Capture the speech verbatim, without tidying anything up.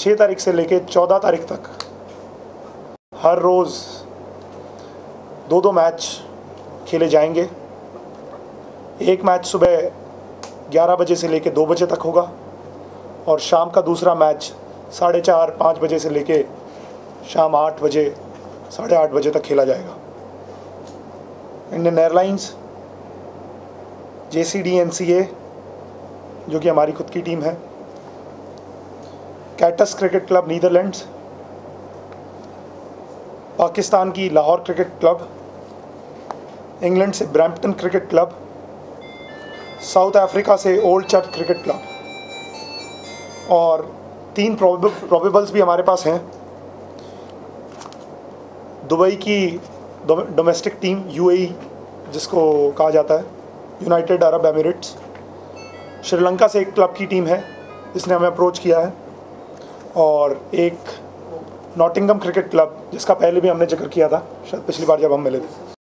छः तारीख से लेके चौदह तारीख तक हर रोज़ दो दो मैच खेले जाएंगे। एक मैच सुबह ग्यारह बजे से लेके दो बजे तक होगा और शाम का दूसरा मैच साढ़े चार पाँच बजे से लेके शाम आठ बजे साढ़े आठ बजे तक खेला जाएगा। Indian Airlines, J C D V जो कि हमारी खुद की टीम है, Cats Cricket Club Netherlands, Pakistan की लाहौर क्रिकेट क्लब, इंग्लैंड से Brampton Cricket Club, South Africa से ओल्ड चर्च क्रिकेट क्लब और तीन प्रोबेबल्स भी हमारे पास हैं। दुबई की domestic team U A E जिसको कहा जाता है, यूनाइटेड अरब एमिरेट्स, श्रीलंका से एक क्लब की टीम है जिसने हमें अप्रोच किया है और एक नॉटिंघम क्रिकेट क्लब जिसका पहले भी हमने जिक्र किया था शायद पिछली बार जब हम मिले थे।